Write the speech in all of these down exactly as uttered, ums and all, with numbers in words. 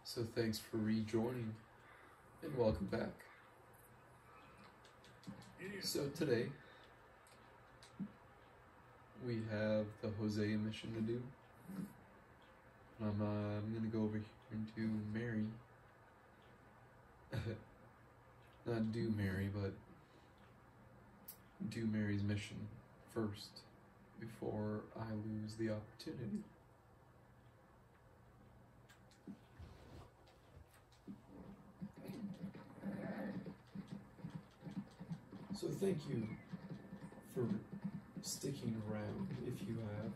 So thanks for rejoining and welcome back. So today we have the Hosea mission to do. I'm, uh, I'm gonna go over here and do Mary. Not do Mary, but do Mary's mission first before I lose the opportunity. So thank you for sticking around if you have.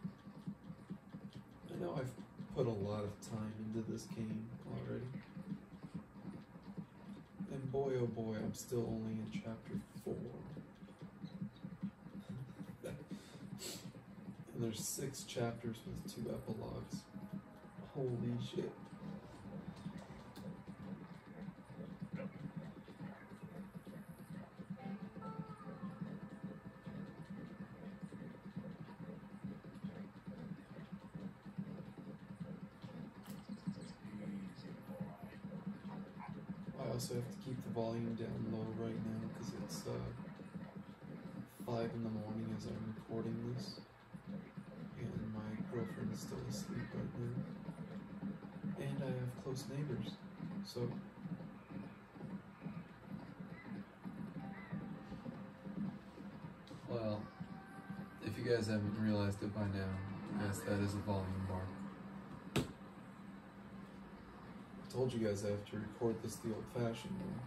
I know I've put a lot of time into this game already. And boy oh boy, I'm still only in chapter four. And there's six chapters with two epilogues. Holy shit. I also have to keep the volume down low right now because it's uh, five in the morning as I'm recording this, and my girlfriend is still asleep right now, and I have close neighbors, so well, if you guys haven't realized it by now, yes, that is a volume bar. Told you guys I have to record this the old-fashioned way.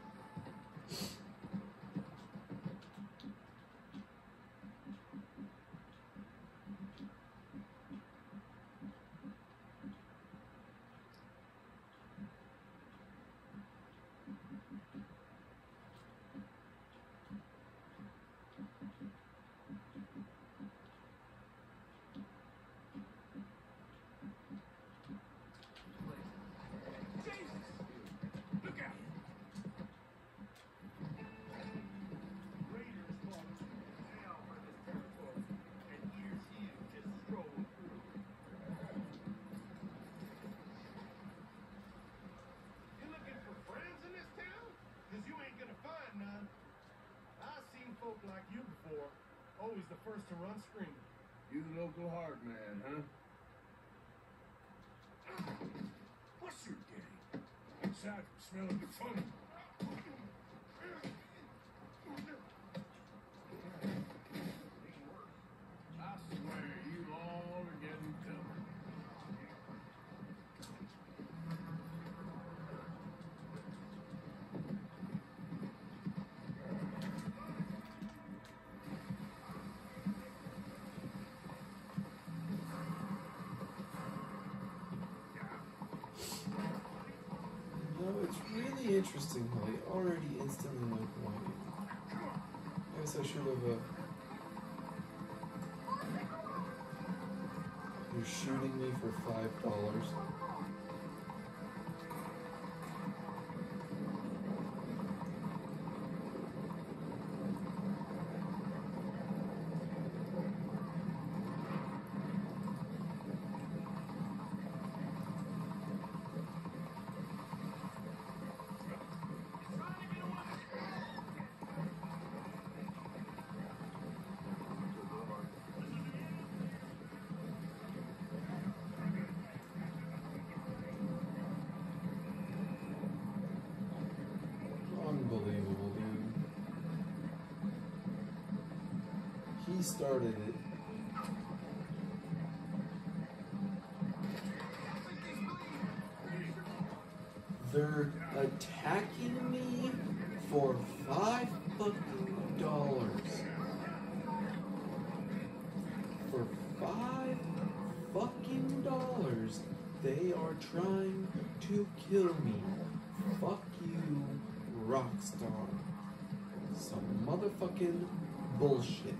Like you before, always the first to run screaming. You the local hard man, huh? What's your game? Inside from smelling the funny. I swear you all are getting dumber. It's really interesting how they already instantly went away. I guess I should have, uh... You're shooting me for five dollars. Unbelievable, dude. He started it. They're attacking me for five fucking dollars. For five fucking dollars, they are trying to kill me. Fuck you, Rockstar. Some motherfucking bullshit.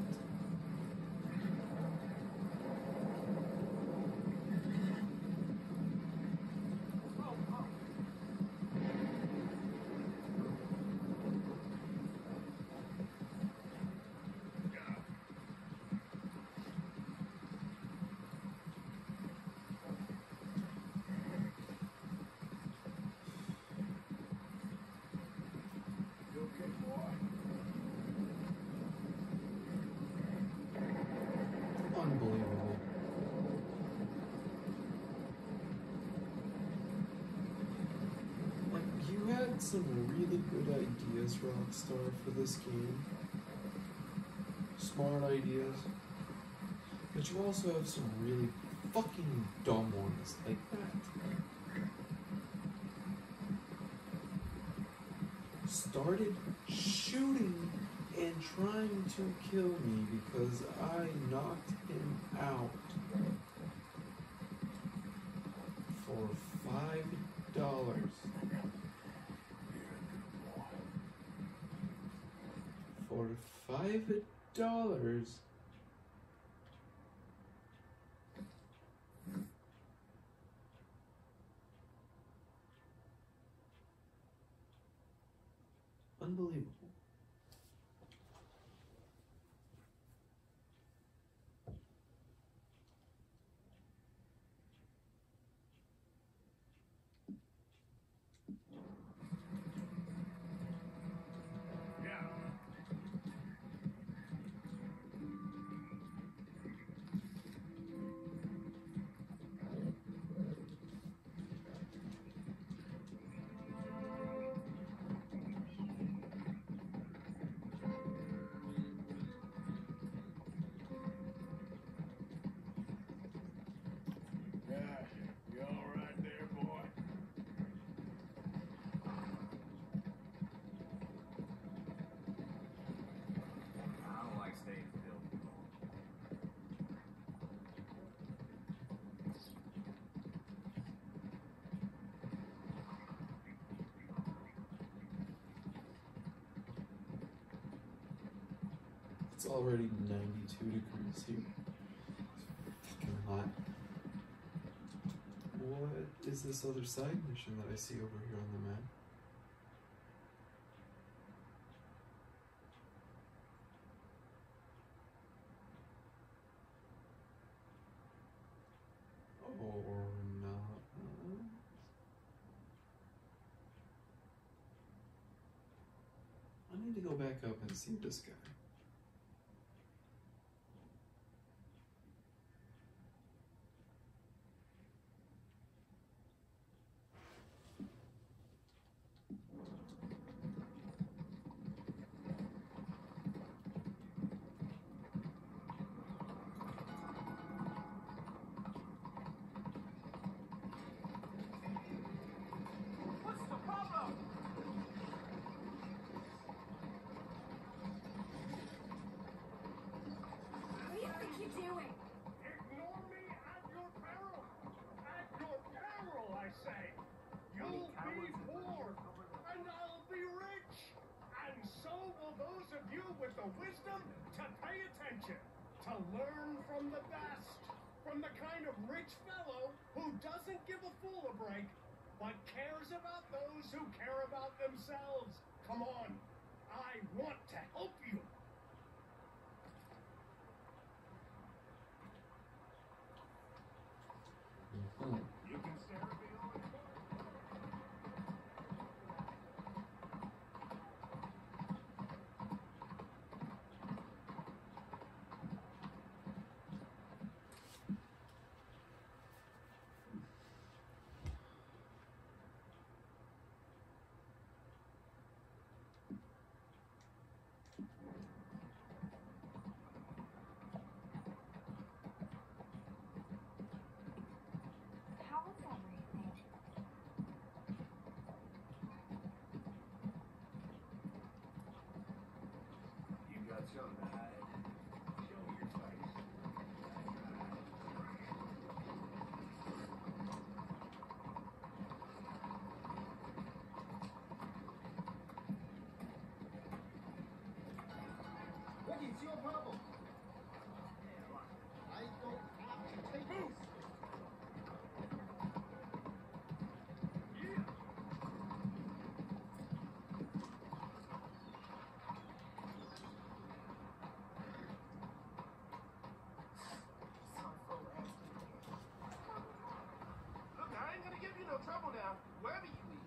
You had some really good ideas, Rockstar, for this game. Smart ideas. But you also have some really fucking dumb ones like that. Started shooting and trying to kill me because I knocked him out for five dollars. For five dollars. Unbelievable. It's already ninety-two degrees here. It's fucking hot. What is this other side mission that I see over here on the map? Or not? I need to go back up and see this guy. Wisdom to pay attention, to learn from the best, from the kind of rich fellow who doesn't give a fool a break, but cares about those who care about themselves. Come on, I want to help you. Mm-hmm. You can stare at me all you want. Show the hide. Show your face. What is your problem? I don't have to take this. Yeah. No trouble now, wherever you leave.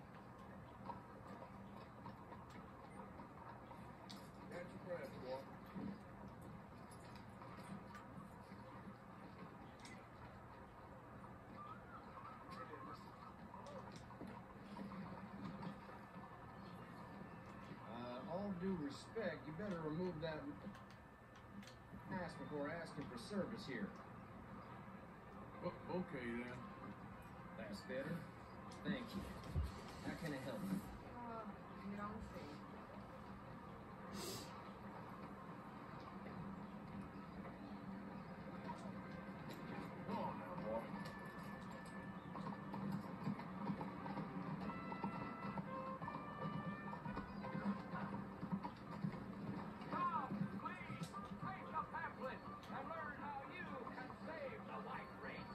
Catch your breath, boy. respect, you better remove that mask before asking for service here. O- okay, then. That's better. Thank you. How can I help you? Uh, you don't say. Come on now, boy. Come, please, take the pamphlet and learn how you can save the white race.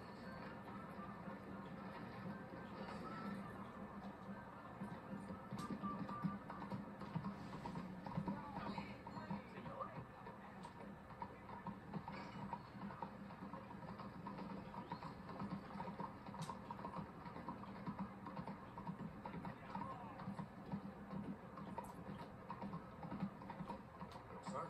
Sir?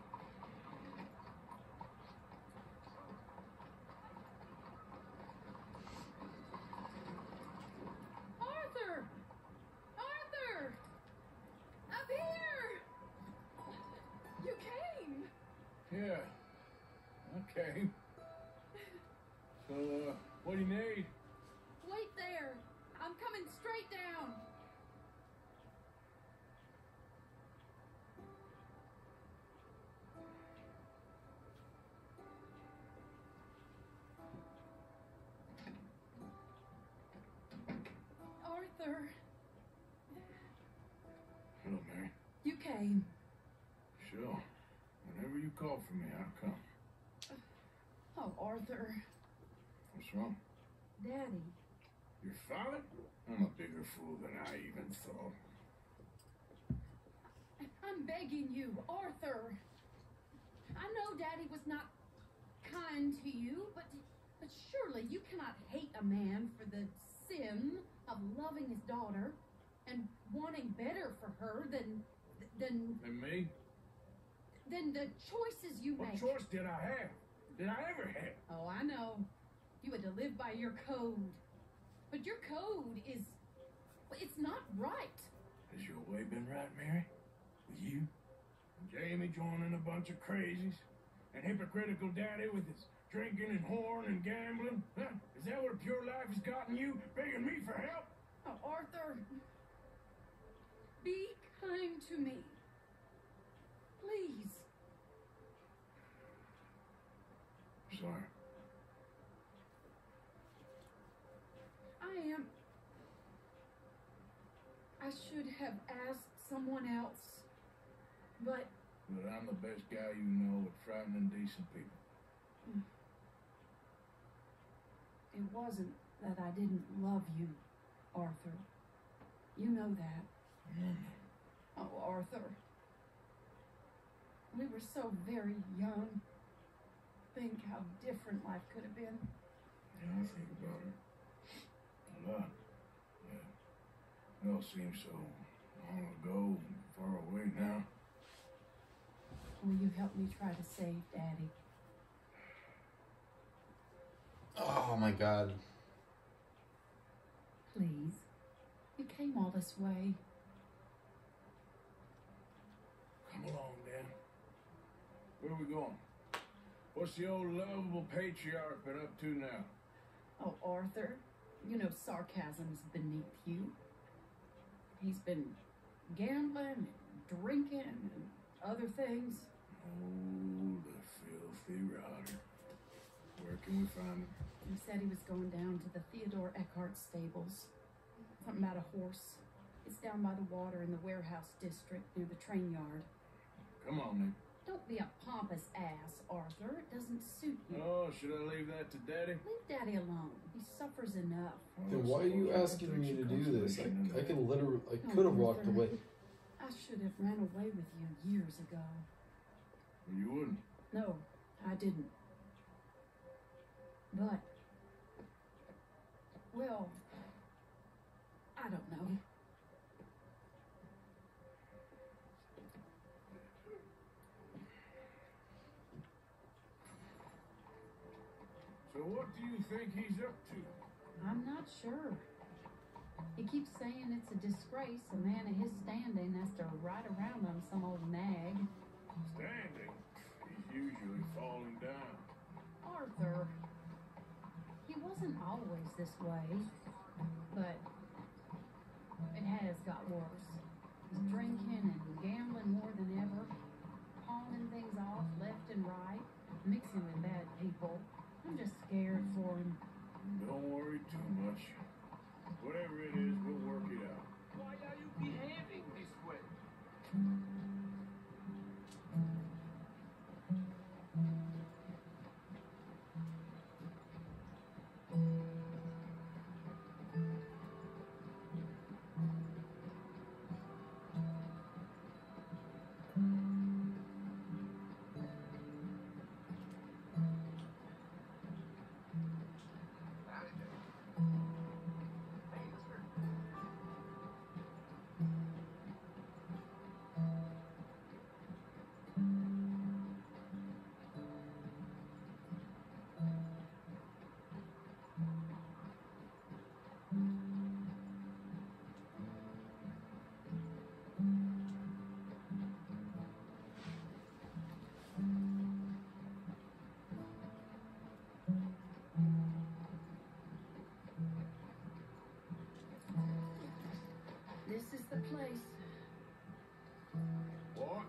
Arthur! Arthur! Up here! You came! Yeah. Okay. So, uh, what do you need? Wait there! I'm coming straight down! Arthur, Hello, Mary. you came. Sure. Whenever you call for me, I'll come. Oh, Arthur. What's wrong? Daddy. Your father? I'm a bigger fool than I even thought. I'm begging you, Arthur. I know Daddy was not kind to you, but but surely you cannot hate a man for the sin of loving his daughter and wanting better for her than than And me? than the choices you What make. choice did I have? Did I ever have? Oh, I know. You had to live by your code. But your code is it's not right. Has your way been right, Mary? With you? And Jamie joining a bunch of crazies? And hypocritical daddy with his drinking and whoring and gambling? Huh? Is that what a pure life has gotten you? Begging me for help? Oh, Arthur. Be kind to me. Please. Sorry. I am. I should have asked someone else. But But I'm the best guy you know at frightening decent people. it wasn't that I didn't love you, Arthur. You know that. Mm. Oh, Arthur. We were so very young. Think how different life could have been. Yeah, I think about it. A lot. Yeah. It all seems so long ago and far away now. Will you help me try to save Daddy? Oh my god. Please. You came all this way. Come along, Dan. Where are we going? What's the old lovable patriarch been up to now? Oh, Arthur, you know sarcasm's beneath you. He's been gambling and drinking and other things. Oh, the filthy rotter. Where can we find him? He said he was going down to the Theodore Eckhart stables. Something about a horse. It's down by the water in the warehouse district near the train yard. Come on, Nick. Don't be a pompous ass, Arthur. It doesn't suit you. Oh, should I leave that to Daddy? Leave Daddy alone. He suffers enough. Then why are you asking me to do this? I, I can literally, I could have walked away. I should have ran away with you years ago. You wouldn't. No, I didn't. But, well, I don't know. So what do you think he's up to? I'm not sure. He keeps saying it's a disgrace a man of his standing has to ride around on some old nag. Standing? He's usually falling down. Arthur, he wasn't always this way, but it has got worse. He's drinking and gambling more than ever, pawning things off left and right, mixing with bad people. I'm just scared for him. Don't worry too much. Whatever it is, we'll work it out. Why are you behaving this way? This is the place. What?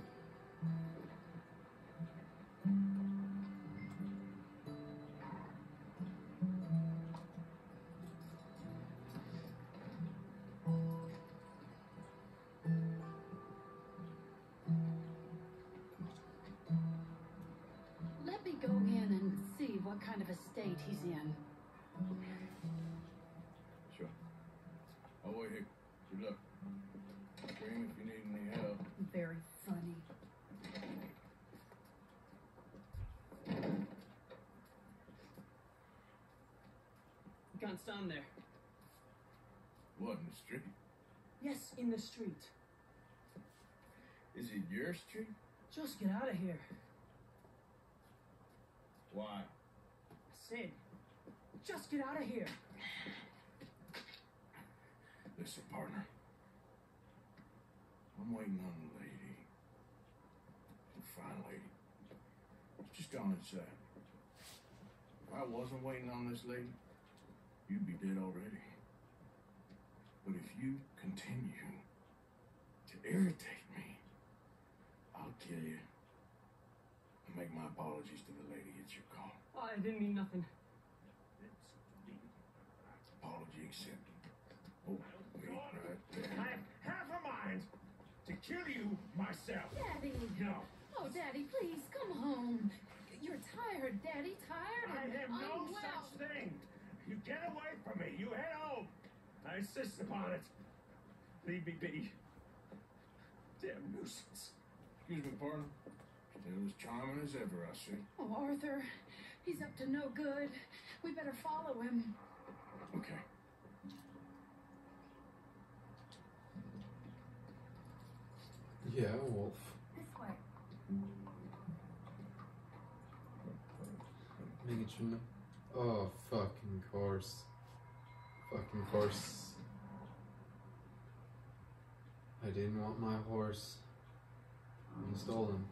Let me go in and see what kind of a state he's in. Sure. I'll wait here. Good luck. Scream if you need any help. Very funny. You can't stand there. What, in the street? Yes, in the street. Is it your street? Just get out of here. Why? I said, just get out of here. Listen, partner. I'm waiting on the lady. She's a fine lady. She's just gone inside. If I wasn't waiting on this lady, you'd be dead already. But if you continue to irritate me, I'll kill you. And make my apologies to the lady. It's your call. Oh, I didn't mean nothing. Apology accepted. Oh, wait, right there. I have half a mind to kill you myself. Daddy! No, Oh, Daddy, please, come home. You're tired, Daddy, tired I and have no unwell. such thing. You get away from me. You head home. I insist upon it. Leave me be. Damn nuisance. Excuse me, partner. Still as charming as ever, I see. Oh, Arthur, he's up to no good. We better follow him. Okay. Yeah, Wolf. This way. Making sure no. Oh, fucking course. Fucking course. I didn't want my horse. You stole him.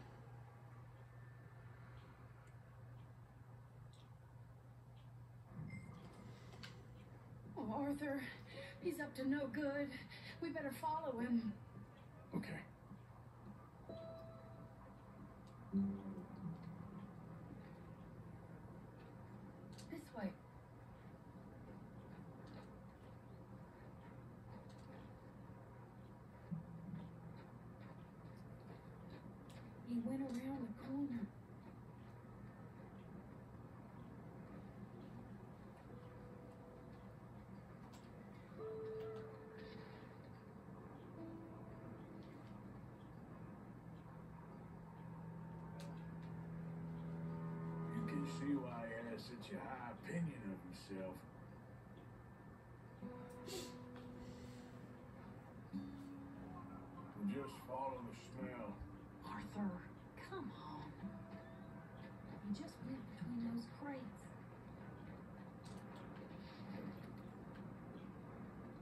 Oh, Arthur, he's up to no good. We better follow him. Okay. This way. He went around the corner. You can see why he has such a high opinion of himself. Just follow the smell. Arthur, come on. You just went between those crates.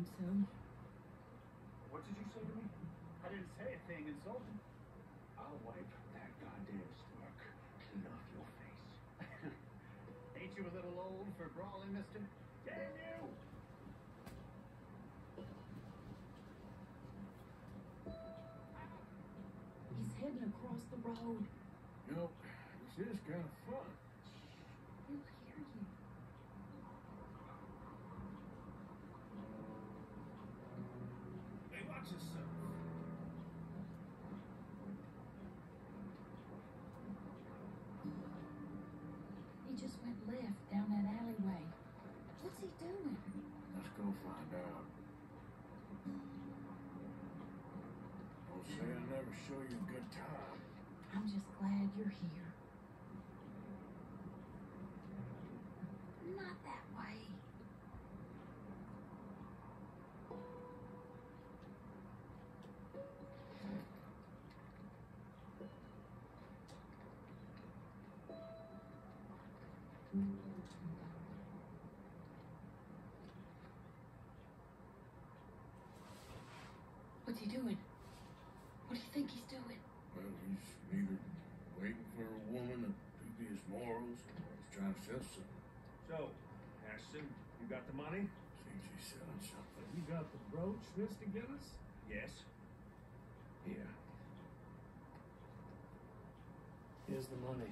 think so. What did you say to me? I didn't say a thing insulting. I'll wipe that goddamn smirk clean off your face. Ain't you a little old for brawling, mister? Damn you! He's heading across the road. You know, this is kind of fun. He'll hear you. Hey, watch yourself. He just went left down that alleyway. What's he doing? Let's go find out. Don't say I never show you a good time. I'm just glad you're here. Not that way. What's he doing? What do you think he's doing? Well, he's either waiting for a woman of dubious morals or he's trying to sell something. So, Ashton, you got the money? Seems he's selling something. You got the brooch, Mister Gillis? Yes. Yeah. Here's the money.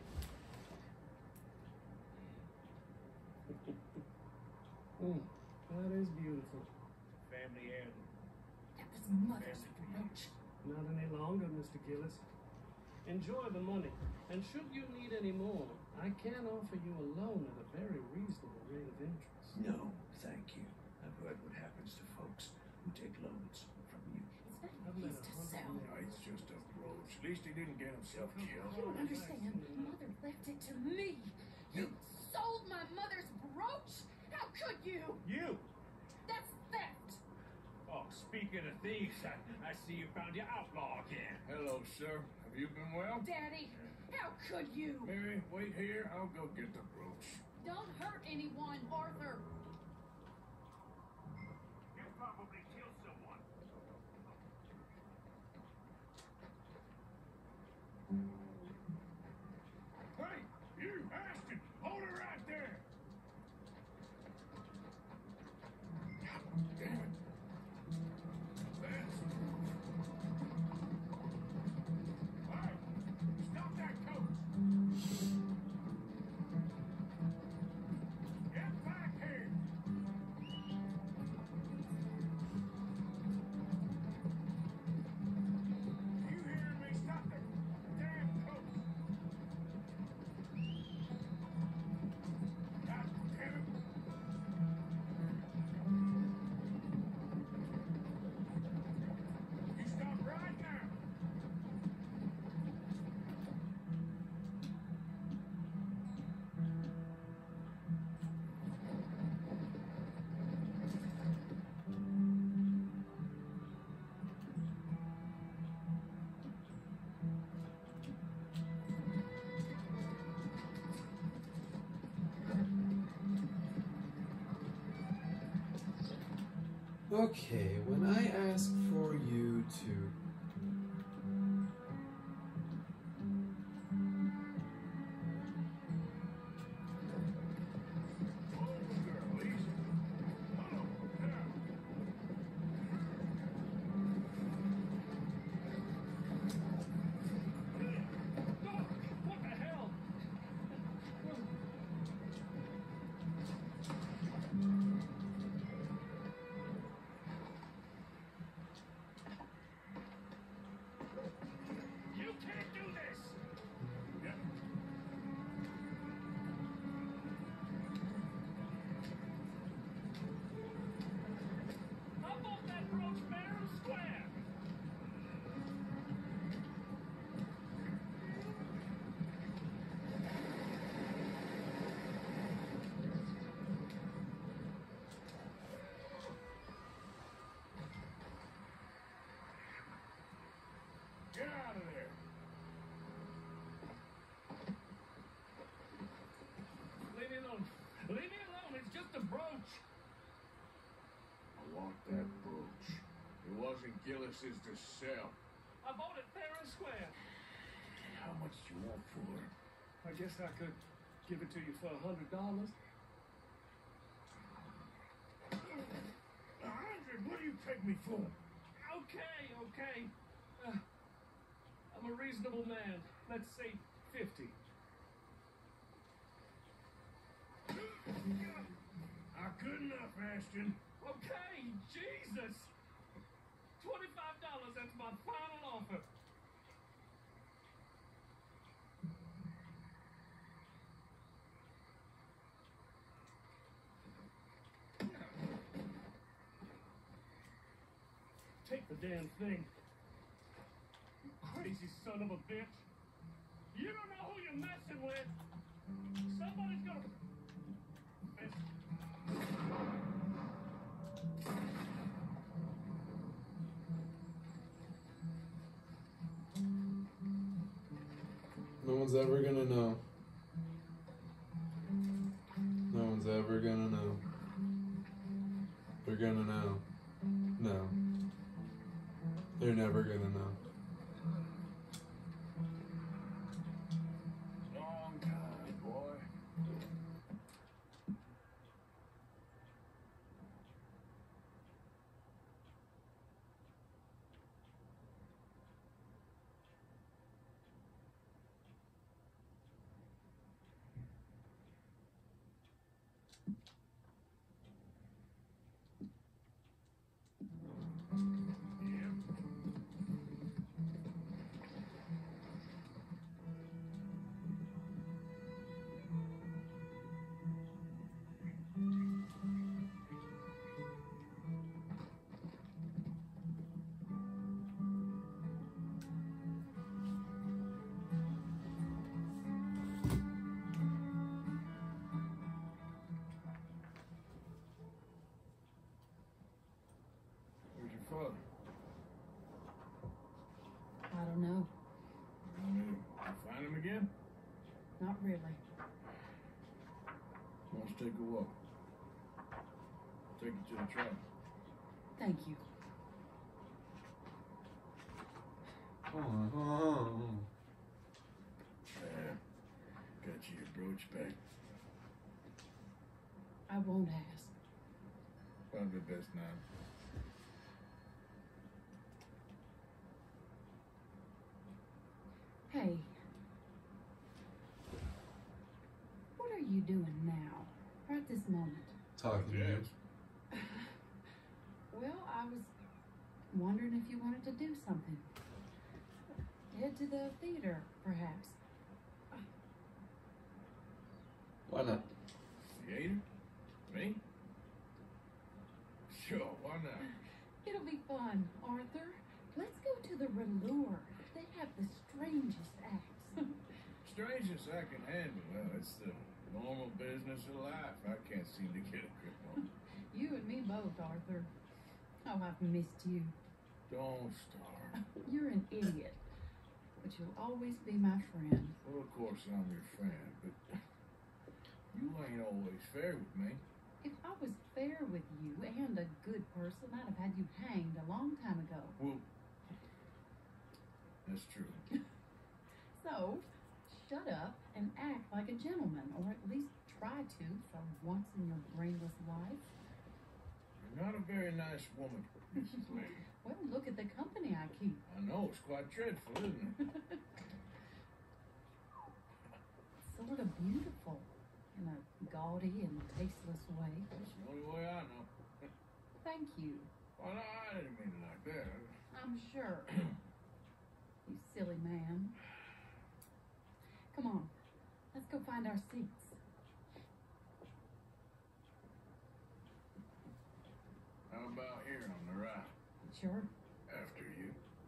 mm, that is beautiful. Family heirloom. That was Mother's brooch. Not any longer, Mister Gillis. Enjoy the money, and should you need any more, I can offer you a loan at a very reasonable rate of interest. No, thank you. I've heard what happens to folks who take loans from you. It's not I've met his a to hundred sell. No, it's just a brooch. At least he didn't get himself killed. You don't understand. Mother left it to me. You sold my mother's brooch? How could you? You! That's theft. Oh, speaking of thieves, I, I see you found your outlaw again. Hello, sir. Have you been well? Daddy, how could you? Mary, wait here. I'll go get the brooch. Don't hurt anyone, Arthur. You probably killed someone. Hey, you, Ashton! Hold her right there! God damn it. That's... Hey, stop that coach! Get back here! You hear me? Stop the damn coach! God damn it! You stop right now! Okay, when I ask for you to Oh, girl, easy. Oh, now. What the hell? Gillis is to sell. I bought it fair and square. How much do you want for it? I guess I could give it to you for a hundred dollars. A hundred? What do you take me for? Okay, okay. Uh, I'm a reasonable man. Let's say fifty. Not good enough, Ashton. Okay, Jesus. Twenty-five dollars. That's my final offer. Take the damn thing. You crazy son of a bitch. You don't know who you're messing with. Somebody's gonna... No one's ever gonna know. No one's ever gonna know. They're gonna know. No. They're never gonna know. Long time, boy. Where's your father? I don't know. You know, you find him again? Not really. Let's take a walk. Take you to the truck. Thank you. Oh, Yeah. Got you your brooch back. I won't ask. Probably best not. Hey. What are you doing now? Right this moment? talking to you. Yes. Well, I was wondering if you wanted to do something. Head to the theater, perhaps. Why not? Theater? Me? Sure, why not? It'll be fun, Arthur. Let's go to the Relure. They have the strangest acts. Strangest I can handle. Well, it's the normal business of life. I can't seem to get a grip on. You and me both, Arthur. Oh, I've missed you. Don't start. You're an idiot, but you'll always be my friend. Well, of course I'm your friend, but you ain't always fair with me. If I was fair with you and a good person, I'd have had you hanged a long time ago. Well, that's true. So, shut up and act like a gentleman, or at least try to for once in your brainless life. You're not a very nice woman, Missus Lane. Well, look at the company I keep. I know, it's quite dreadful, isn't it? Sort of beautiful in a gaudy and tasteless way. That's the only way I know. Thank you. Well, no, I didn't mean it like that. I'm sure. You silly man. Come on, let's go find our seats. How about here on the right? Sure. After you.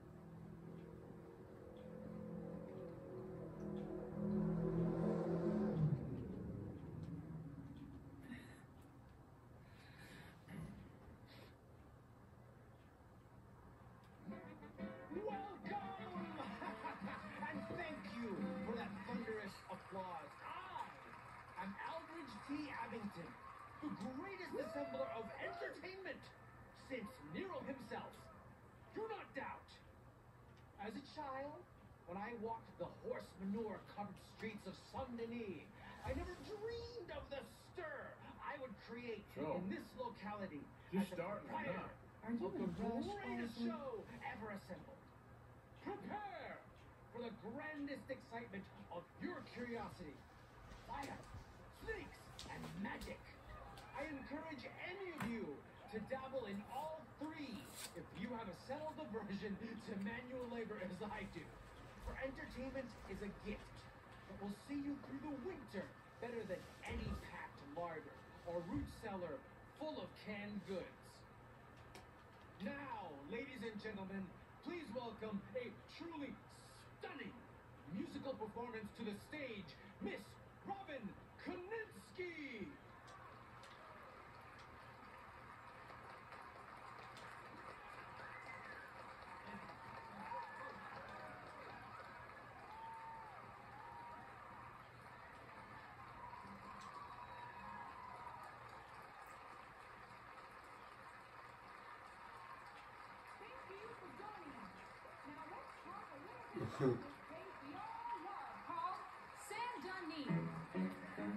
Welcome! And thank you for that thunderous applause. I am Aldridge T. Abington, the greatest assembler of entertainment since Nero himself. Do not doubt. As a child, when I walked the horse manure-covered streets of Saint-Denis, I never dreamed of the stir I would create So, in this locality just as the starting or proprietor not? Are you of the in a rush, greatest Ozzy? show ever assembled. Prepare for the grandest excitement of your curiosity. Fire, snakes, and magic. I encourage any of you to dabble in all three if you have a settled aversion to manual labor as I do. For entertainment is a gift that will see you through the winter better than any packed larder or root cellar full of canned goods. Now, ladies and gentlemen, please welcome a truly stunning musical performance to the stage, Miss Robin Koninsky. Thank you for joining us. Now let's talk a little bit about this place we all love called Saint-Denis.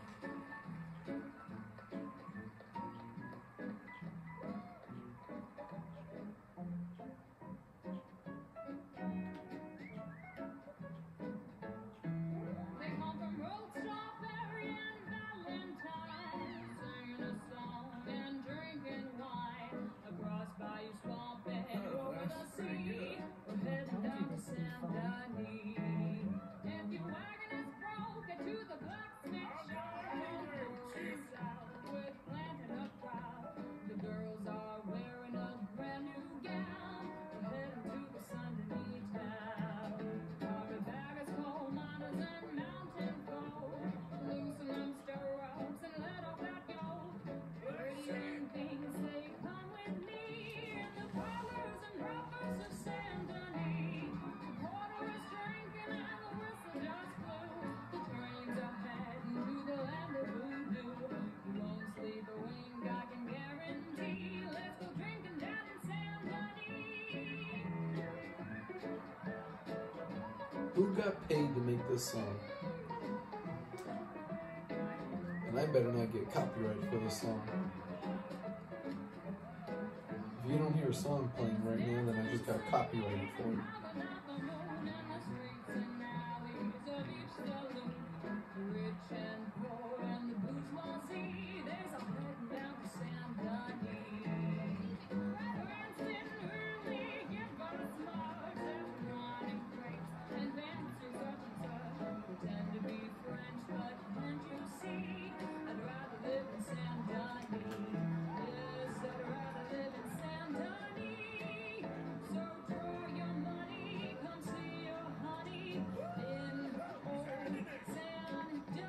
They come from Road Strawberry and Valentine, singing a song and drinking wine across Bayou Swamp and Oh, over the that's pretty sea. good. We're heading down to Saint-Denis. If your wagon is broke, get to the blacksmith shop. Going south with planting a crowd. The girls are wearing a brand new gown. We're heading to the Saint-Denis town. Carpetbaggers, coal miners, and mountain folk. Loosen them stirrups and let off that gold. Pretty young things say, come with me in the parlors and robbers of Saint-Denis. The porter is drinking and the whistle just blew. The trains are heading to the land of voodoo. You won't sleep a wink, I can guarantee. Let's go drinking down in Saint-Denis. Who got paid to make this song? And I better not get copyrighted for this song. If you don't hear a song playing right now, then I just got copyrighted for it. Rich and poor and the bourgeoisie, there's a heading down to Saint-Denis. Princeton early, give us mugs and wine and grapes and fancy such and such. Pretend to be French, but can't you see? I'd rather live in Saint-Denis. Yes, I'd rather live in Saint-Denis. So draw your money, come see your honey in old Saint-Denis.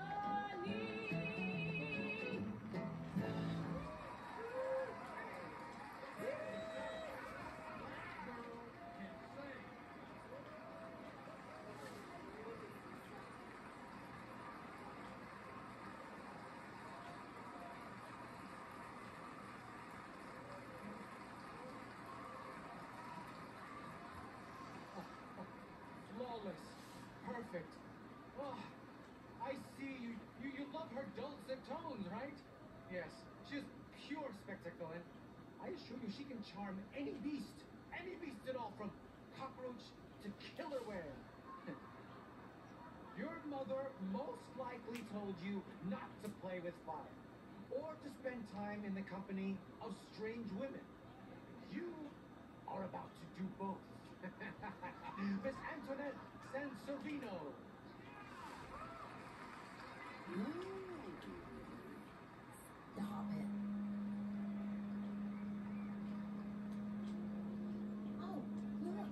Flawless. Perfect. Oh, I see you. You you love her dulcet tones, right? Yes. She's pure spectacle, and I assure you she can charm any beast. Any beast at all, from cockroach to killer whale. Your mother most likely told you not to play with fire, or to spend time in the company of strange women. You are about to do both. Miss Antoinette Sansovino. Stop it. Oh, look.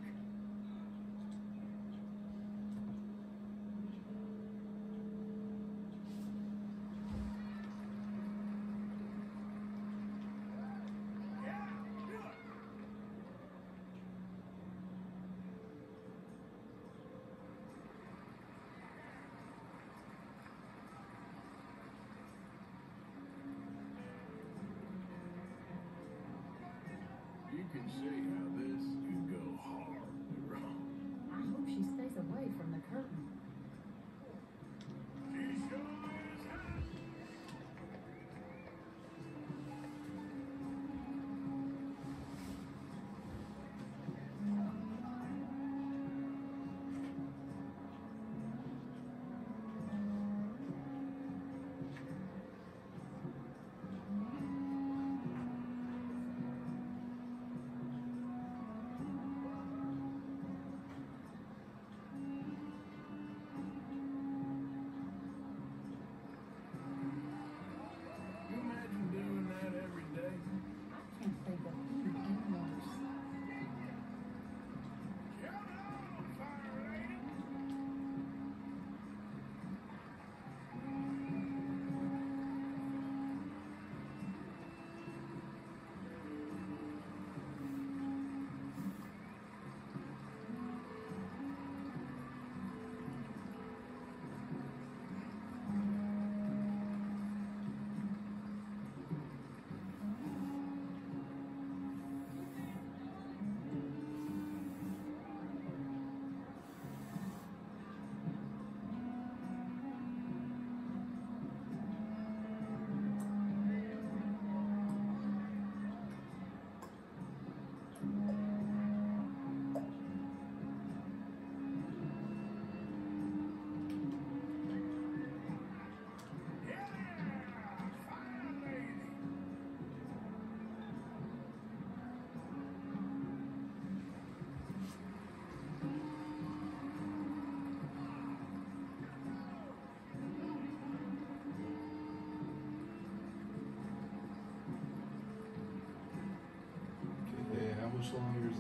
You can see how this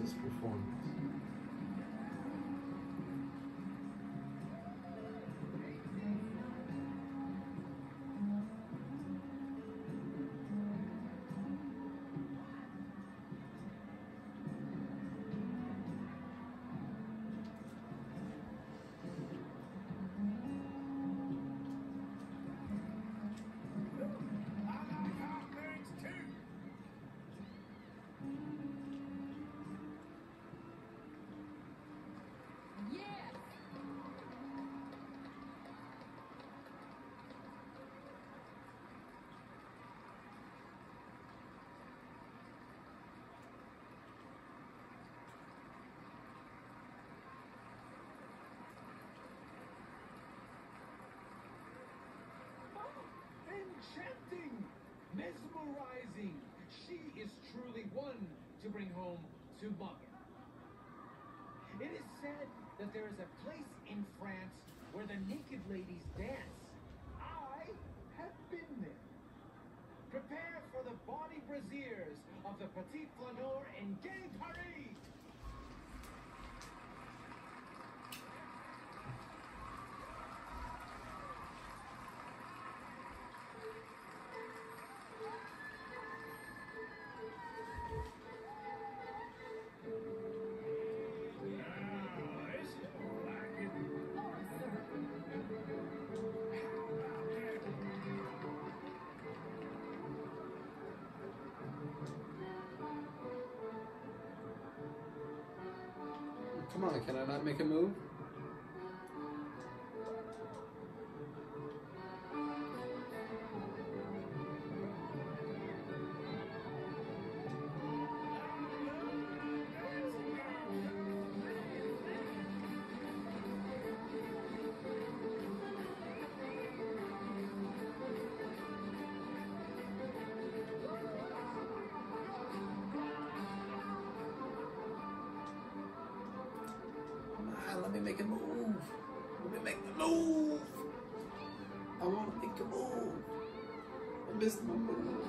this performance. I like hot things too. Yes! Enchanting! Mesmerizing! She is truly one to bring home to mother. It is said that there is a place in France where the naked ladies dance. I have been there. Prepare for the body brasiers of the Petit Flaneur in Gay Paris! Now, this is more like it. Arthur! How about that? Come on, can I not make a move? Come on, let me make a move. Let me make the move. I want to make a move. I missed my move.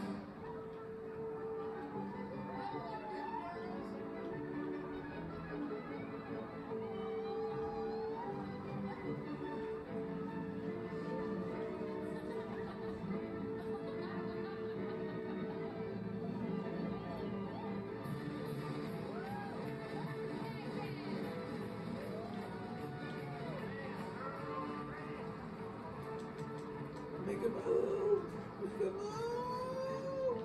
Make a move. Make a move.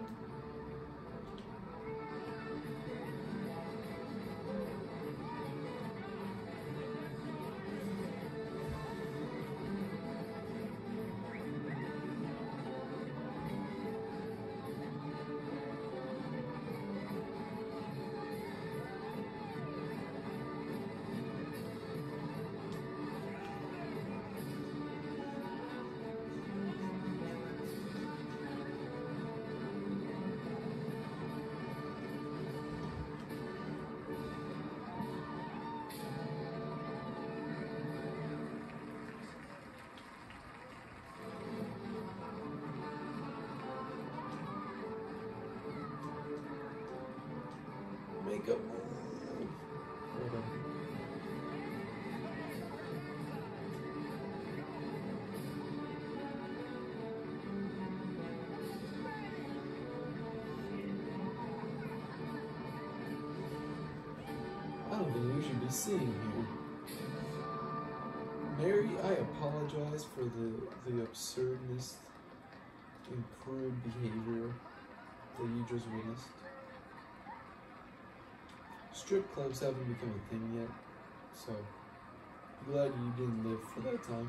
Make a move. Hold on. I don't think we should be sitting here. Mary, I apologize for the the absurdness and crude behavior that you just witnessed. Strip clubs haven't become a thing yet, so I'm glad you didn't live for that time.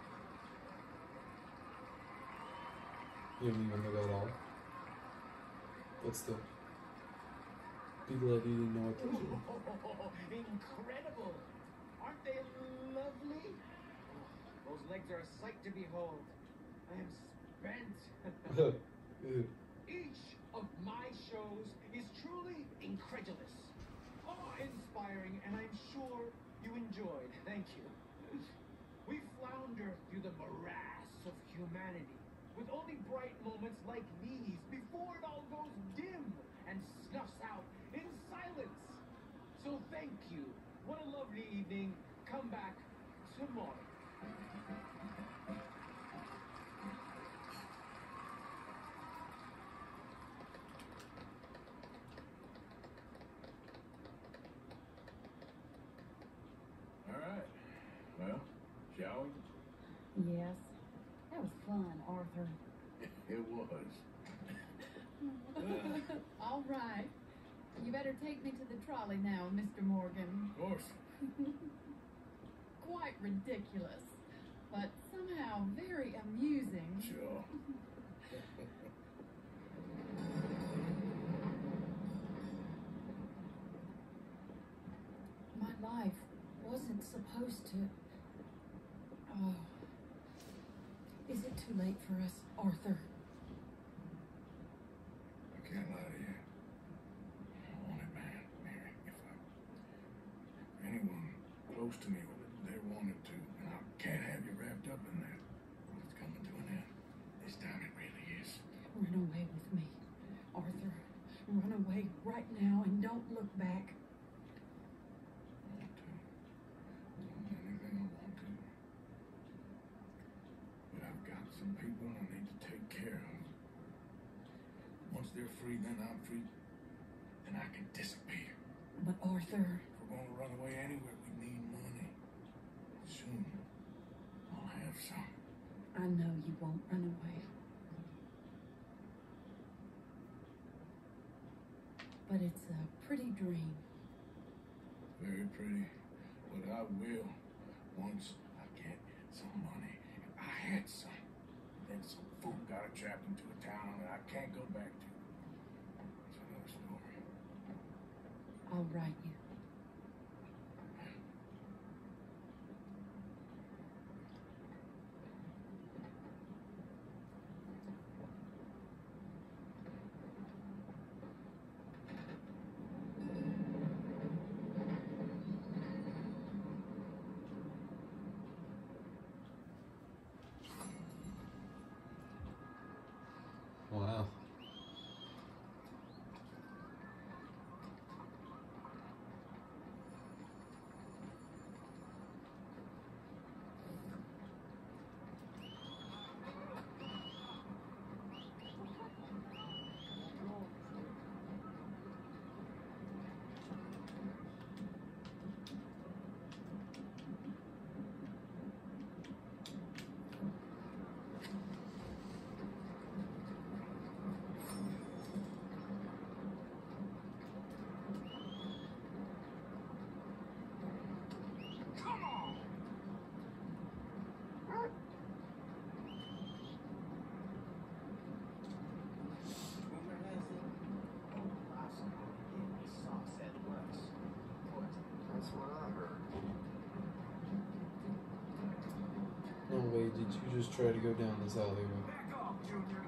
You don't even live at all. But still, be glad you didn't know what those were. Oh, incredible! Aren't they lovely? Those legs are a sight to behold. I am spent. Ew. Each of my shows is truly incredulous, awe-inspiring, and I'm sure you enjoyed. Thank you. We flounder through the morass of humanity, with only bright moments like these before it all goes dim and snuffs out in silence. So thank you. What a lovely evening. Come back tomorrow. All right. Well, shall we? Yes. That was fun, Arthur. It was. All right. You better take me to the trolley now, Mister Morgan. Of course. Quite ridiculous, but somehow very amusing. Sure. My life wasn't supposed to... Oh. Is it too late for us, Arthur? I can't lie to you. I want it, man, Mary. If, I, if anyone close to me would they wanted to, and I can't have you wrapped up in that. It's coming to an end. This time it really is. Run away with me, Arthur. Run away right now and don't look back. I want to. I'll do anything I want to. But I've got some people I need to take care of. Once they're free, then I'm free. Then I can disappear. But Arthur... If we're gonna run away anywhere, we need money. Soon, I'll have some. I know you won't run away. But it's a pretty dream. Very pretty, but I will once I get some money. I had some. Then some fool got it trapped into a town that I can't go back to. It's another story. I'll write you. Wow. That's what I heard. No way did you just try to go down this alleyway. Back off, Junior.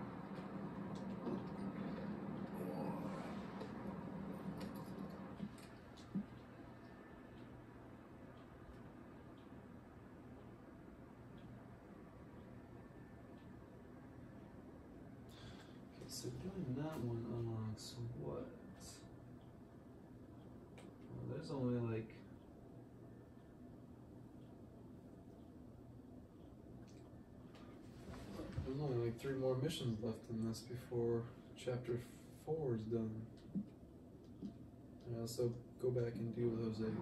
Okay, so doing that one unlocks what? Well, there's only like there's only like three more missions left in this before chapter four is done. And I'll also go back and deal with Hosea.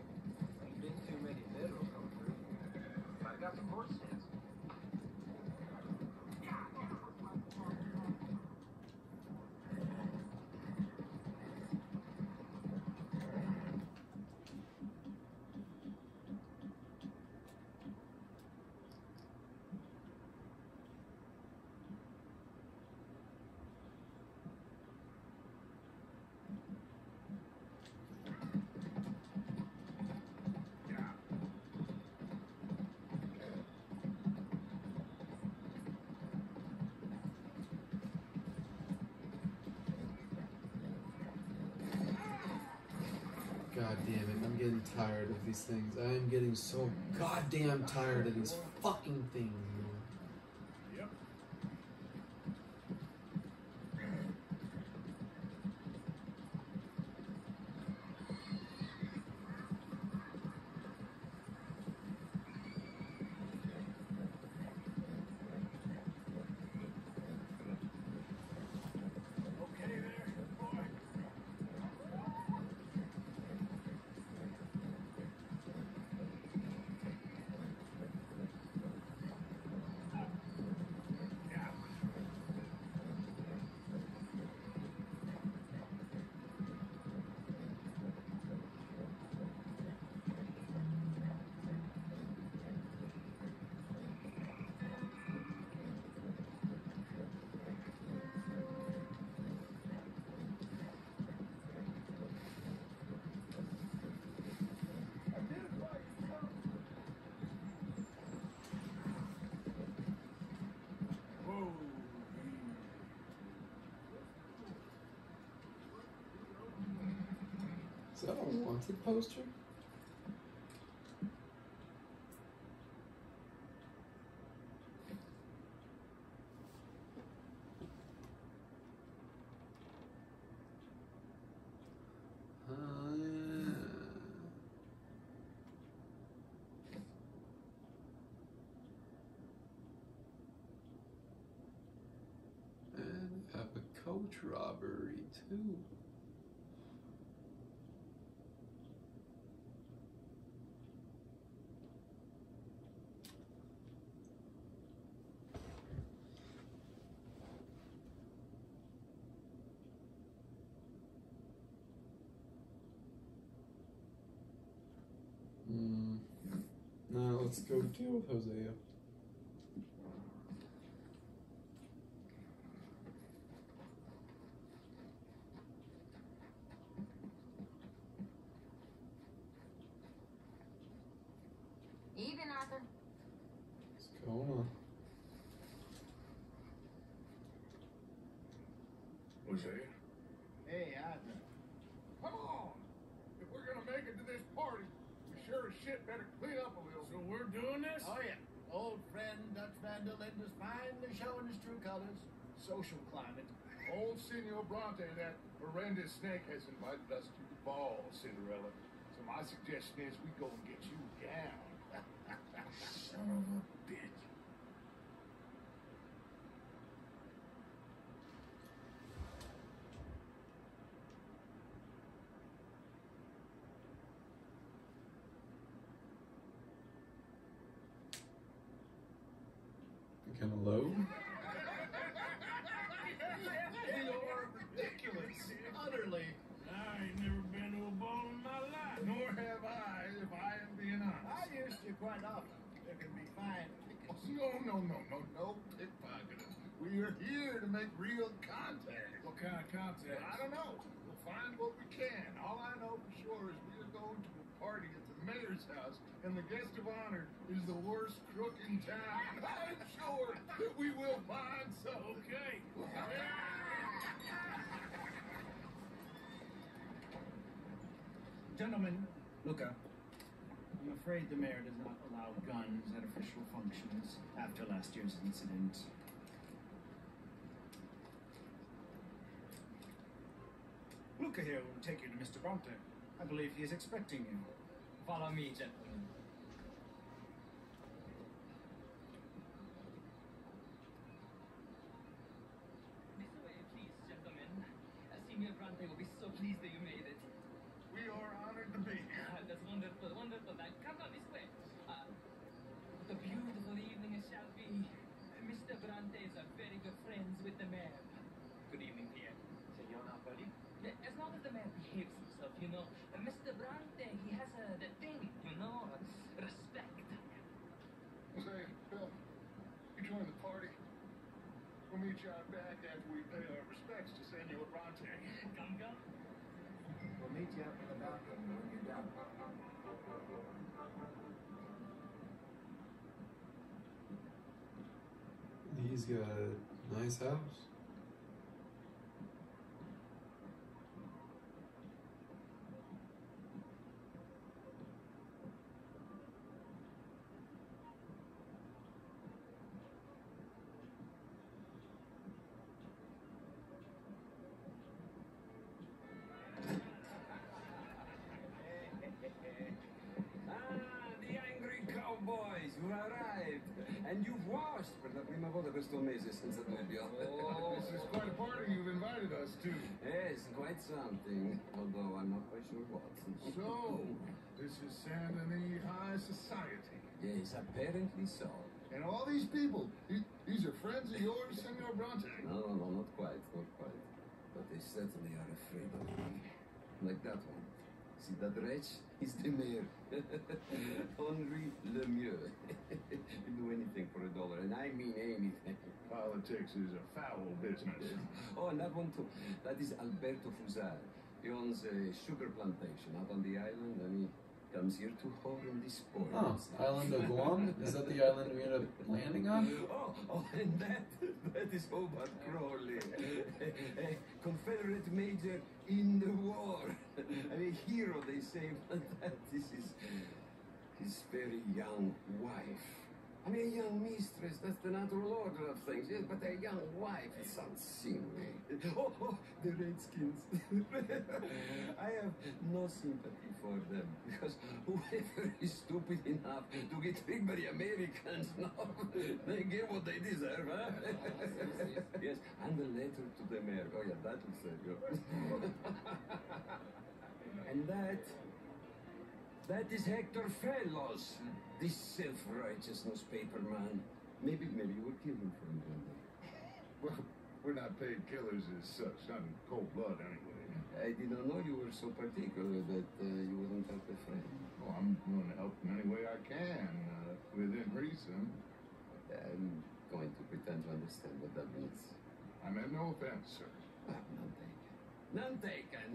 Ain't been too many federal come through. I got some horse sense. God damn it, I'm getting tired of these things. I am getting so goddamn tired of these fucking things, man. Yep. Okay there, boy. Yeah. Whoa. Is that a wanted poster? And have a coach robbery too. Hmm. Now let's go deal with Hosea. Evening, Arthur. What's going on? What's that? Hey, Arthur. Come on! If we're gonna make it to this party, we sure as shit better clean up a little. So we're doing this? Oh, yeah. Old friend Dutch Van der Linden is finally showing his true colors. Social climate. Old Senor Bronte, that horrendous snake, has invited us to the ball, Cinderella. So my suggestion is we go and get you a gown. Son of a bitch. Kind of low. You're ridiculous. Utterly. I ain't never been to a ball in my life. Nor have I, if I am being honest. I used to quite often. There can be fine Oh, tickets. no, no, no, no, no pickpocketing. We are here to make real contact. What kind of contact? I don't know. We'll find what we can. All I know for sure is we are going to a party at the mayor's house, and the guest of honor is the worst crook in town. I'm sure that we will find some. Okay. Gentlemen, Luca, I'm afraid the mayor does not allow guns at official functions after last year's incident. Luca here will take you to Mister Bronte. I believe he is expecting you. Follow me, gentlemen. This way, please, gentlemen. Uh, Signor Bronte will be so pleased that you made it. We are honored to be here. Ah, that's wonderful, wonderful. Now, come on this way. Uh, what a beautiful evening it shall be. Mister Bronte is very good friends with the mayor. Good evening, Pierre. Senor Napoli? Yeah, as long as the mayor behaves himself, you know. Uh, Mister Bronte, he has a the thing, you know, uh, respect. Say, Bill, you join the party. We'll meet you out back after we pay our respects to Senor Bronte. Come, come. We'll meet you up in the balcony when you're done. He's got a nice house. And you've washed per la prima volta questo mese senza dubbio. Oh, this is quite a party you've invited us to. Yes, quite something. Although I'm not quite sure what. So, this is Saint Denis High Society. Yes, apparently so. And all these people, th- these are friends of yours, Senor Bronte? No, no, no, not quite, not quite. But they certainly are afraid of me. Like that one. See that wretch? He's the mayor. Henri Lemieux. He'll do anything for a dollar, and I mean anything. Politics is a foul business. Oh, and that one too. That is Alberto Fusar. He owns a sugar plantation out on the island, and he comes here to whore and despoil. Oh, island of Guam? Is that the island we ended up landing on? Oh, oh, and that, that is Hobart Crowley, a Confederate major in the war. I mean, hero, they say, but that is his, his very young wife. I mean, a young mistress, that's the natural order of things, yes, but a young wife, it sounds seemly. Oh, oh, the Redskins. I have no sympathy for them, because whoever is stupid enough to get tricked by the Americans, no, they get what they deserve, huh? Yes, and the letter to the mayor. Oh, yeah, that will save you. And that... That is Hector Fellows, this self-righteous newspaper man. Maybe, maybe you will kill him for me one day. Well, we're not paid killers as such, not in cold blood anyway. I did not know you were so particular that uh, you wouldn't help a friend. Oh, I'm willing to help in any way I can, uh, within reason. I'm going to pretend to understand what that means. I meant no offense, sir. Ah, none taken. None taken.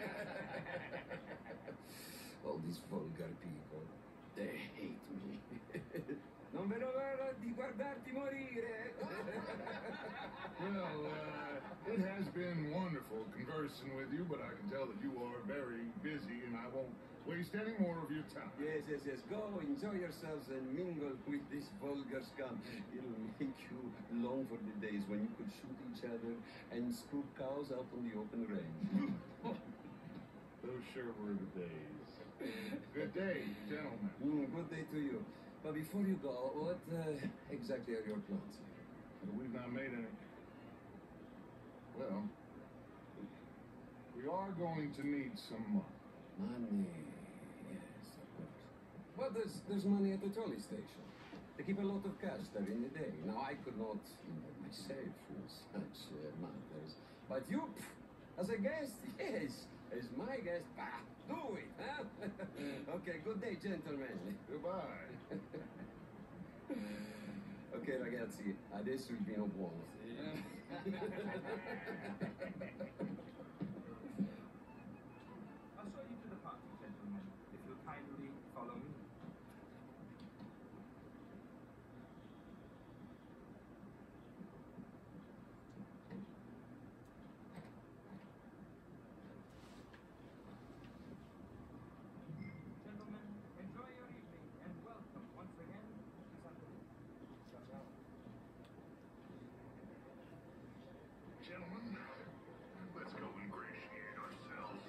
All these vulgar people, they hate me. Non vedo l'ora di guardarti morire. Well, uh, it has been wonderful conversing with you, but I can tell that you are very busy, and I won't waste any more of your time. Yes, yes, yes. Go, enjoy yourselves, and mingle with this vulgar scum. It'll make you long for the days when you could shoot each other and screw cows out on the open range. Those sure were the days. Good day, gentlemen. Mm, good day to you. But before you go, what uh, exactly are your plans? We've not made any. Well, we are going to need some money. Money, yes, of course. Well, there's there's money at the trolley station. They keep a lot of cash there in the day. Now, I could not involve myself in such uh, matters. But you, pff, as a guest, yes, as my guest, bah, do it, huh? Okay, good day, gentlemen. Goodbye. Ok ragazzi, adesso il vino buono. I'll show you to the party, gentlemen, if you'll kindly follow me. Gentlemen, enjoy your evening and welcome once again to Sunday. Gentlemen, let's go ingratiate ourselves.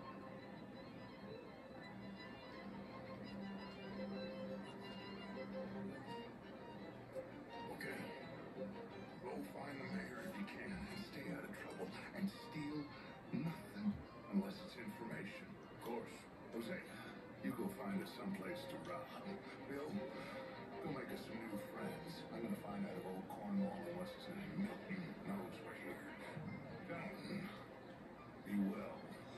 Okay. Go find the mayor if you can and stay out of trouble and steal nothing unless it's information. Of course. Jose, you go find us someplace to rob. Bill, go make us some new friends. I'm gonna find out if old Cornwall and what's his name, Milton, knows we're here. Gentlemen, be well.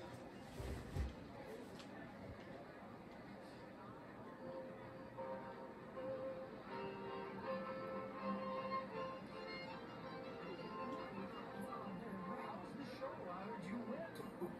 How's the show? I heard you went.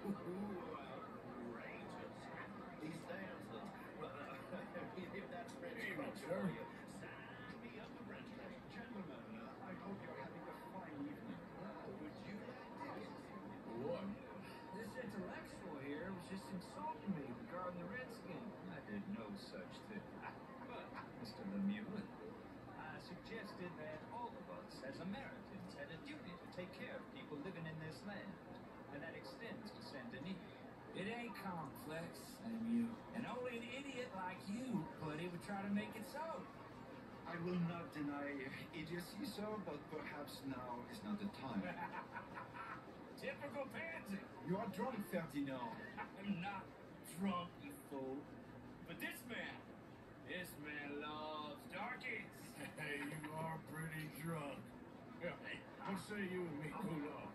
These dancers. Well, if that's French culture for you, sign me up for French culture. Gentlemen, I hope you're having a fine evening. Would you like to? What? This intellectual here was just insulting me regarding the Redskins. I did no such thing. But, Mister Lemieux, I suggested that all of us, as Americans, had a duty to take care of people living in this land. And that extends to Saint Denis. It ain't complex, Lemieux. And only an idiot like you, buddy, would try to make it so. I will not deny idiocy, sir, but perhaps now is not the time. Typical pansy. You are drunk, Ferdinand. I'm not drunk, you fool. But this man, this man loves darkies. Hey, you are pretty drunk. Yeah, hey, what say you and me cool off?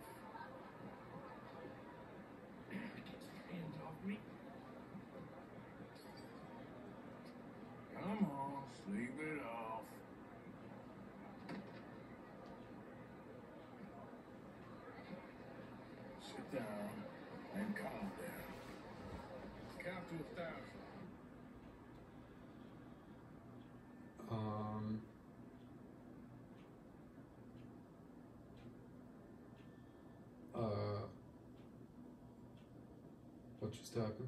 Get your hands off me. Come on, sleep it off. Sit down and calm down. Count to a thousand. Um. Uh. What just happened?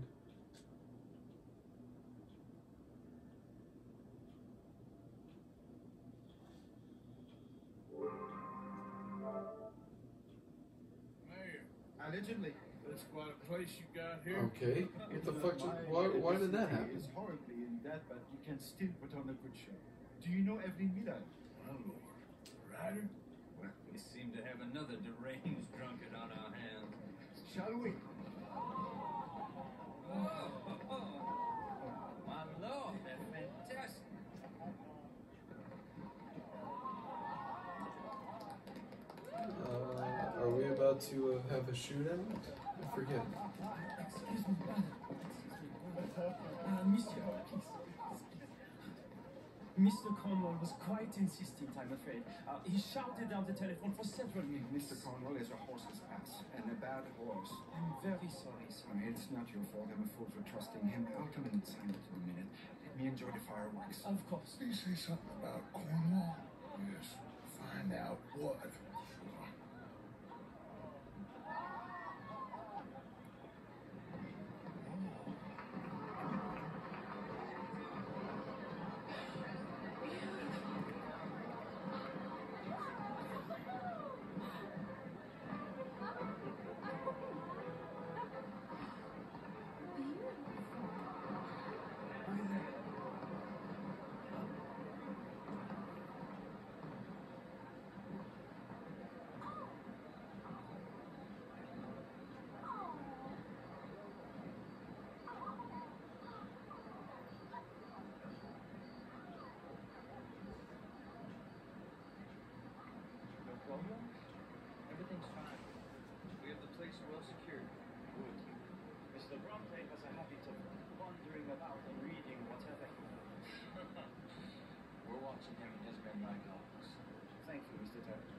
Allegedly. That's quite a place you got here. Okay. What the Uh, fuck? Just, my why? Why did that ethnicity happen? is horribly in debt, but you can still put on a good show. Do you know Evelyn Miller? My lord. Ryder? Well, we seem to have another deranged drunkard on our hands. Shall we? Oh, my lord, they're fantastic. Uh, are we about to uh, have a shootout? I forget. Excuse me, brother. Uh, monsieur, please. Mister Cornwall was quite insistent, I'm afraid. Uh, he shouted down the telephone for several minutes. Mister Cornwall is a horse's ass, and a bad horse. I'm very sorry, sir. I mean, it's not your fault. I'm a fool for trusting him. I'll come in and sign it in a minute. Let me enjoy the fireworks. Of course. Did you say something about Cornwall? Yes. Find out what. Problem? Everything's fine. We have the place well secured. Good. Mister Bronte has a habit of wandering about and reading whatever he wants. We're watching him in his midnight office. Thank you, Mister Turner.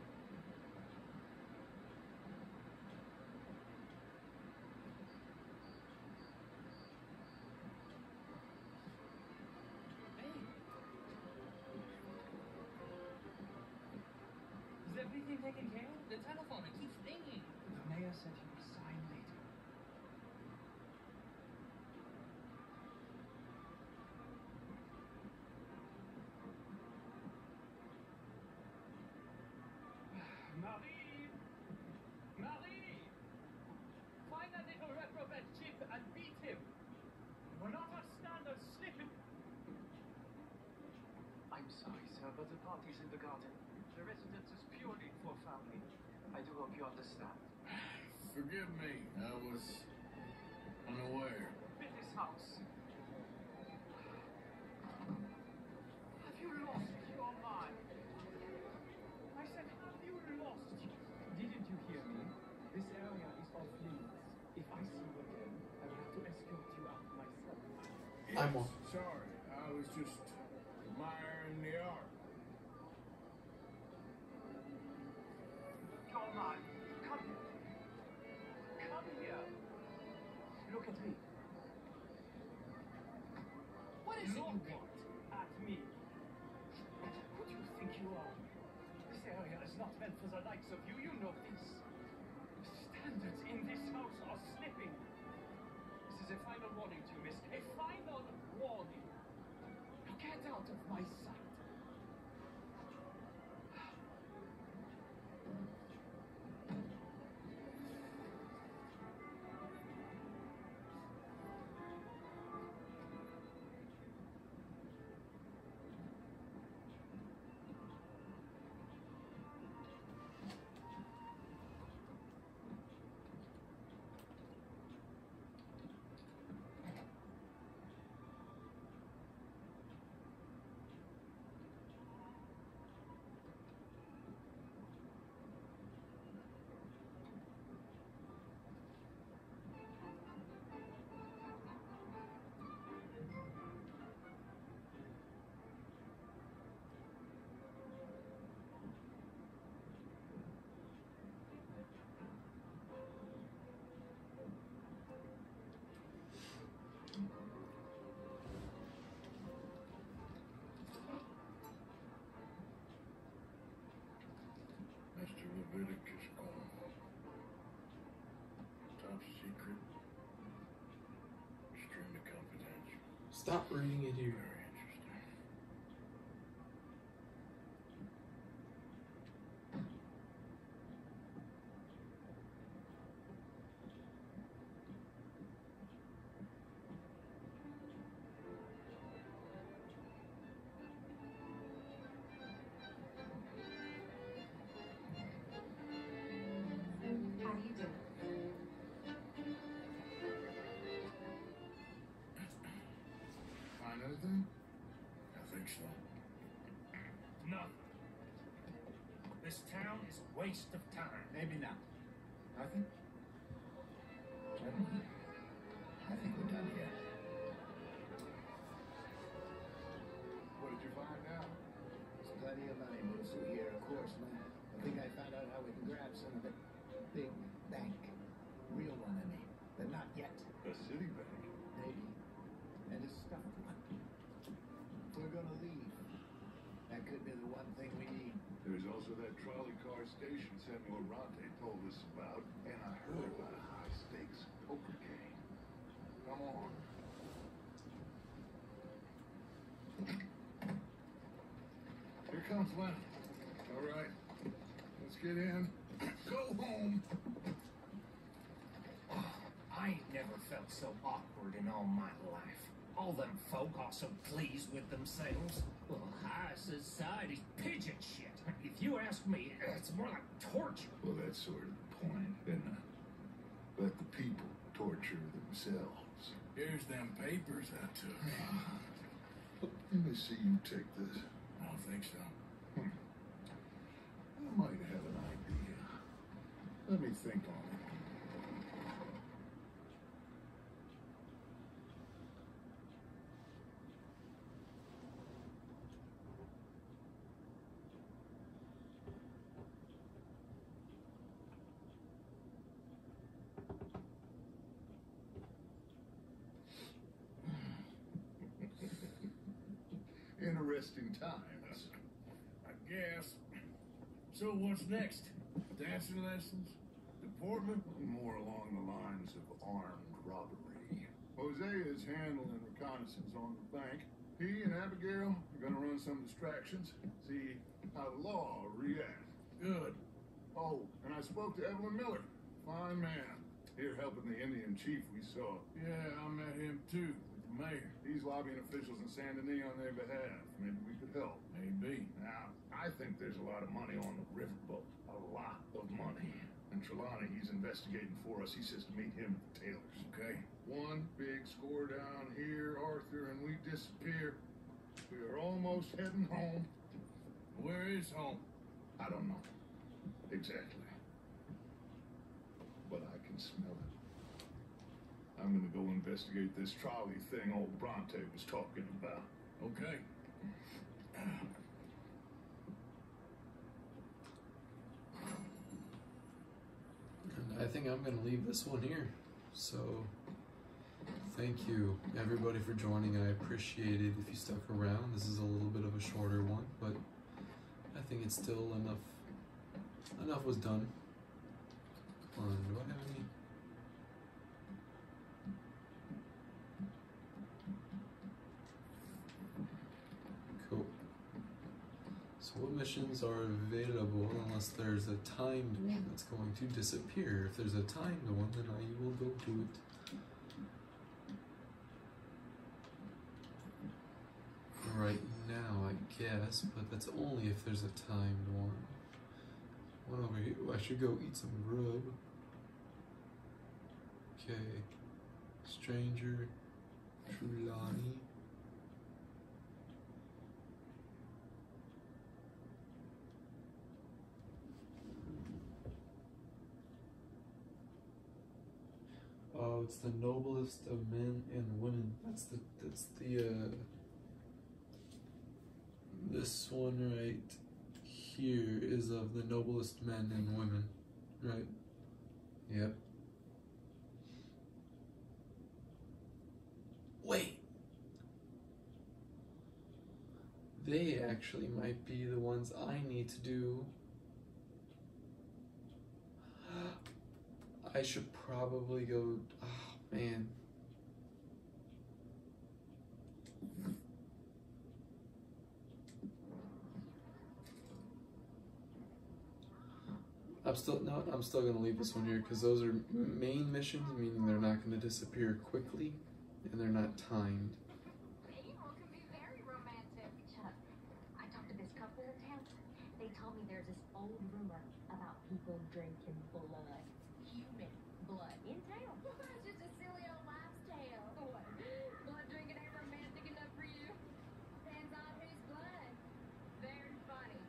Is everything taken care of? The telephone, it keeps ringing. The mayor said he would sign later. Marie! Marie! Find that little reprobate chip and beat him. We're not on standard slipping. I'm sorry, sir, but the party's in the garden. The residence is purely for family. I do hope you understand. Forgive me. I was unaware. In this house. Have you lost your mind? I said, have you lost? Didn't you hear me? This area is off limits. If I see you again, I will have to escort you out myself. Yes, I'm on. sorry. I was just admiring the art. Your mind. Come here. Come here. Look at me. What is it you want? At me. Who do you think you are? This area is not meant for the likes of you. You know this. The standards in this house are slipping. This is a final warning to you, miss. A final warning. Now get out of my sight. stop reading it here. Very interesting. How do you do? Find anything? I think so. Nothing. This town is a waste of time. Maybe not. Nothing? Gentlemen, I think we're done here. What did you find out? There's plenty of money moves through here, of course, and I, I think I found out how we can grab some of it. Big bank. Real one, I mean. But not yet. A city bank. Maybe. And a stuffed one. We're gonna leave. That could be the one thing we need. There's also that trolley car station Samuel Bronte told us about, and I heard about a high-stakes poker game. Come on. Here comes Lennon. All right, let's get in. Go home. I ain't never felt so awkward in all my life. All them folk are so pleased with themselves. Well, high society's pigeon shit. If you ask me, it's more like torture. Well, that's sort of the point, isn't it? Let the people torture themselves. Here's them papers I took. Let me see you take this. I don't think so. Hmm. I might have an idea. Let me think on it. Interesting times. I guess. So what's next? Dancing lessons? Deportment? More along the lines of armed robbery. Jose is handling reconnaissance on the bank. He and Abigail are gonna run some distractions, see how the law reacts. Good. Oh, and I spoke to Evelyn Miller. Fine man. Here helping the Indian chief we saw. Yeah, I met him too. Mayor. He's lobbying officials in Saint Denis on their behalf. Maybe we could help. Maybe. Now, I think there's a lot of money on the riverboat. A lot of money. And Trelawney, he's investigating for us. He says to meet him at the Taylors. Okay. One big score down here, Arthur, and we disappear. We are almost heading home. Where is home? I don't know. Exactly. But I can smell it. I'm gonna go investigate this trolley thing old Bronte was talking about. Okay. And I think I'm going to leave this one here. So, thank you everybody for joining. I appreciate it if you stuck around. This is a little bit of a shorter one, but I think it's still enough. Enough was done. Hold on, do I have any? Cool. So what missions are available unless there's a timed one that's going to disappear? If there's a timed one, then I will go do it. Right now, I guess, but that's only if there's a timed one. One over here. Ooh, I should go eat some grub. Okay. Stranger. Trelawney. Oh, it's the noblest of men and women. That's the that's the uh this one right here is of the noblest men and women. Right? Yep. Wait. They actually might be the ones I need to do. I should probably go. Oh, man. I'm still no. I'm still gonna leave this one here because those are main missions, meaning they're not gonna disappear quickly, and they're not timed. Evil can be very romantic. Shut up. I talked to this couple in town. They told me there's this old rumor about people drinking blood. Human blood. In town. It's just a silly old wives' tale. What? Blood drinking ain't romantic enough for you? Depends on whose blood. Very funny.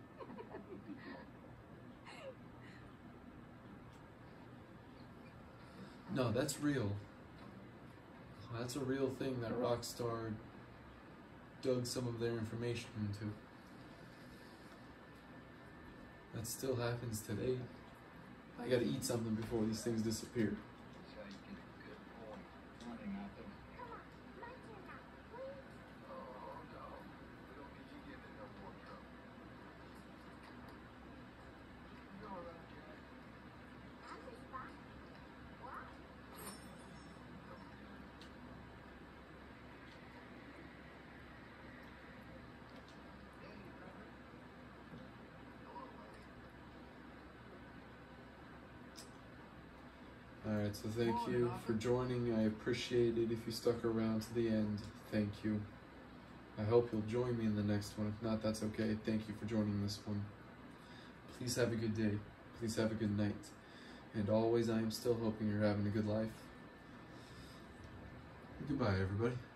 No, that's real. That's a real thing that Rockstar dug some of their information into. That still happens today. I gotta eat something before these things disappear. That's how you get a good boy running out there. Come on, my turn now, please. Oh, no. We don't need you getting in no more trouble. You all right, Jack? I'm just fine. Why? Alright, so thank you for joining. I appreciate it if you stuck around to the end. Thank you. I hope you'll join me in the next one. If not, that's okay. Thank you for joining this one. Please have a good day. Please have a good night. And always, I am still hoping you're having a good life. Goodbye, everybody.